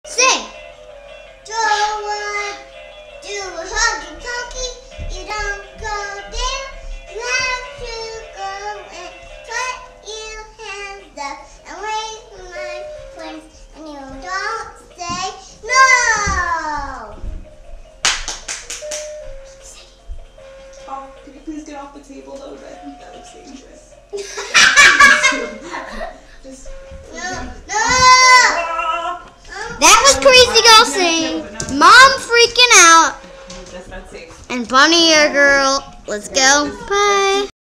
Sing. Don't want to huggy talky. You don't go there. You have to go and put your hands up and wait for my friends. And you don't say no. Oh, could you please get off the table though? That looks dangerous. Just No. That was Crazy Girl sing. Mom freaking out. That's not safe. And Bunny Ear Girl. Let's go. Bye.